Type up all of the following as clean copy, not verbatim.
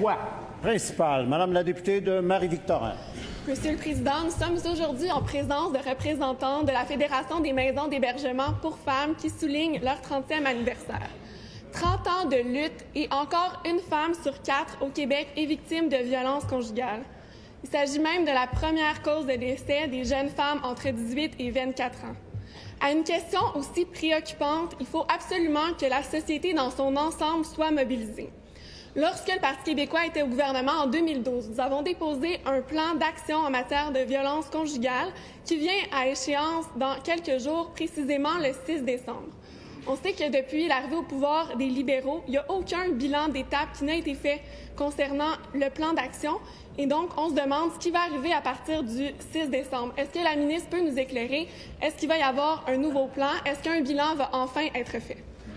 fois. Principal, Madame la députée de Marie-Victorin. Monsieur le Président, nous sommes aujourd'hui en présence de représentants de la Fédération des maisons d'hébergement pour femmes qui soulignent leur 30e anniversaire. 30 ans de lutte et encore une femme sur 4 au Québec est victime de violences conjugales. Il s'agit même de la première cause de décès des jeunes femmes entre 18 et 24 ans. À une question aussi préoccupante, il faut absolument que la société dans son ensemble soit mobilisée. Lorsque le Parti québécois était au gouvernement en 2012, nous avons déposé un plan d'action en matière de violence conjugale qui vient à échéance dans quelques jours, précisément le 6 décembre. On sait que depuis l'arrivée au pouvoir des libéraux, il n'y a aucun bilan d'étape qui n'a été fait concernant le plan d'action. Et donc, on se demande ce qui va arriver à partir du 6 décembre. Est-ce que la ministre peut nous éclairer? Est-ce qu'il va y avoir un nouveau plan? Est-ce qu'un bilan va enfin être fait?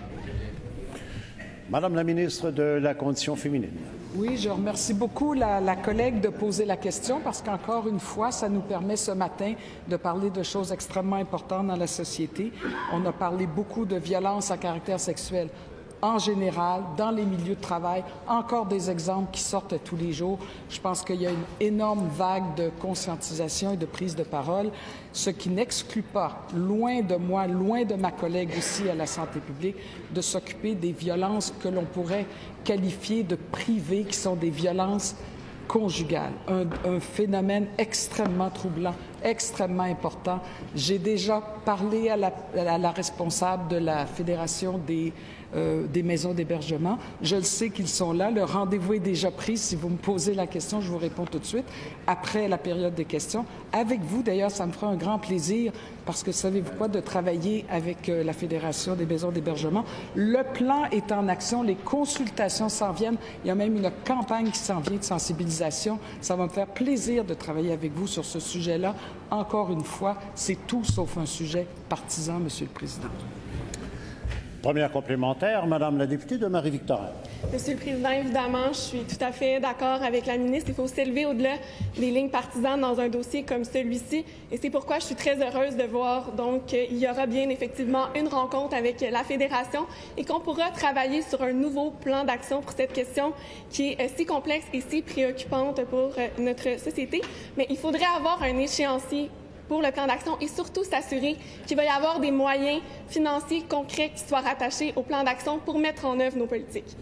Madame la ministre de la Condition féminine. Oui, je remercie beaucoup la collègue de poser la question parce qu'encore une fois, ça nous permet ce matin de parler de choses extrêmement importantes dans la société. On a parlé beaucoup de violences à caractère sexuel en général, dans les milieux de travail, encore des exemples qui sortent tous les jours. Je pense qu'il y a une énorme vague de conscientisation et de prise de parole, ce qui n'exclut pas, loin de moi, loin de ma collègue aussi à la santé publique, de s'occuper des violences que l'on pourrait qualifier de privées, qui sont des violences conjugales, un phénomène extrêmement troublant, extrêmement important. J'ai déjà parlé à la responsable de la Fédération des maisons d'hébergement. Je le sais qu'ils sont là. Le rendez-vous est déjà pris. Si vous me posez la question, je vous réponds tout de suite, après la période des questions. Avec vous, d'ailleurs, ça me fera un grand plaisir, parce que savez-vous quoi, de travailler avec la Fédération des maisons d'hébergement. Le plan est en action. Les consultations s'en viennent. Il y a même une campagne qui s'en vient de sensibilisation. Ça va me faire plaisir de travailler avec vous sur ce sujet-là. Encore une fois, c'est tout sauf un sujet partisan, Monsieur le Président. Première complémentaire, Madame la députée de Marie-Victorin. Monsieur le Président, évidemment, je suis tout à fait d'accord avec la ministre. Il faut s'élever au-delà des lignes partisanes dans un dossier comme celui-ci. Et c'est pourquoi je suis très heureuse de voir donc qu'il y aura bien effectivement une rencontre avec la Fédération et qu'on pourra travailler sur un nouveau plan d'action pour cette question qui est si complexe et si préoccupante pour notre société. Mais il faudrait avoir un échéancier pour le plan d'action et surtout s'assurer qu'il va y avoir des moyens financiers concrets qui soient rattachés au plan d'action pour mettre en œuvre nos politiques.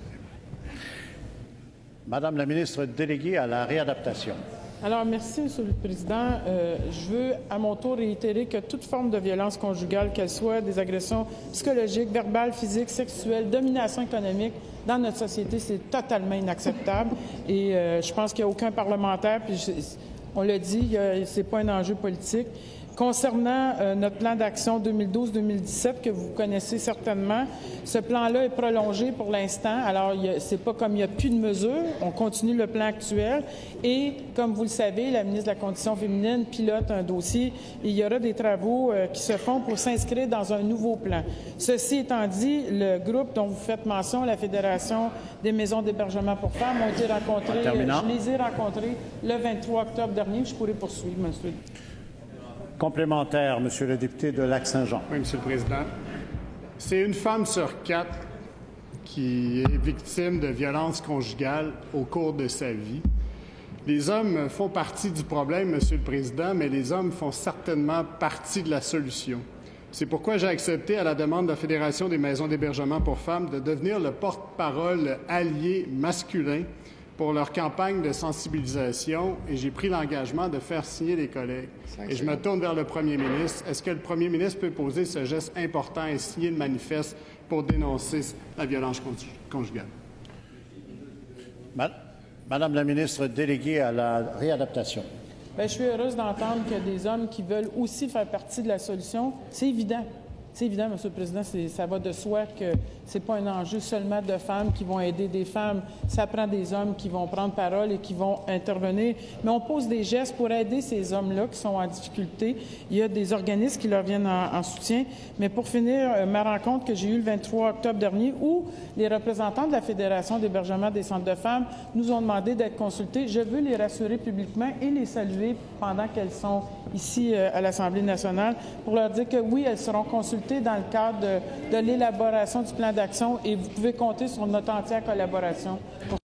Madame la ministre déléguée à la réadaptation. Alors, merci, Monsieur le Président. Je veux à mon tour réitérer que toute forme de violence conjugale, qu'elle soit des agressions psychologiques, verbales, physiques, sexuelles, domination économique, dans notre société, c'est totalement inacceptable. Et je pense qu'il n'y a aucun parlementaire, puis on l'a dit, ce n'est pas un enjeu politique. Concernant notre plan d'action 2012-2017, que vous connaissez certainement, ce plan-là est prolongé pour l'instant. Alors, c'est pas comme il n'y a plus de mesures. On continue le plan actuel. Et, comme vous le savez, la ministre de la Condition féminine pilote un dossier. Et il y aura des travaux qui se font pour s'inscrire dans un nouveau plan. Ceci étant dit, le groupe dont vous faites mention, la Fédération des maisons d'hébergement pour femmes, ont été rencontrés. Je les ai rencontrés le 23 octobre dernier. Je pourrais poursuivre, monsieur. Complémentaire, Monsieur le député de Lac-Saint-Jean. Oui, Monsieur le Président. C'est une femme sur 4 qui est victime de violences conjugales au cours de sa vie. Les hommes font partie du problème, Monsieur le Président, mais les hommes font certainement partie de la solution. C'est pourquoi j'ai accepté, à la demande de la Fédération des maisons d'hébergement pour femmes, de devenir le porte-parole allié masculin pour leur campagne de sensibilisation, et j'ai pris l'engagement de faire signer les collègues. Et je me tourne vers le premier ministre. Est-ce que le premier ministre peut poser ce geste important et signer le manifeste pour dénoncer la violence conjugale? Madame la ministre déléguée à la réadaptation. Bien, je suis heureuse d'entendre qu'il y a des hommes qui veulent aussi faire partie de la solution. C'est évident. C'est évident, Monsieur le Président, ça va de soi que ce n'est pas un enjeu seulement de femmes qui vont aider des femmes. Ça prend des hommes qui vont prendre parole et qui vont intervenir. Mais on pose des gestes pour aider ces hommes-là qui sont en difficulté. Il y a des organismes qui leur viennent en soutien. Mais pour finir, ma rencontre que j'ai eue le 23 octobre dernier, où les représentants de la Fédération d'hébergement des centres de femmes nous ont demandé d'être consultés, je veux les rassurer publiquement et les saluer pendant qu'elles sont ici à l'Assemblée nationale pour leur dire que oui, elles seront consultées dans le cadre de l'élaboration du plan d'action et vous pouvez compter sur notre entière collaboration.